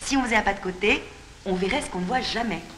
Si on faisait un pas de côté, on verrait ce qu'on ne voit jamais.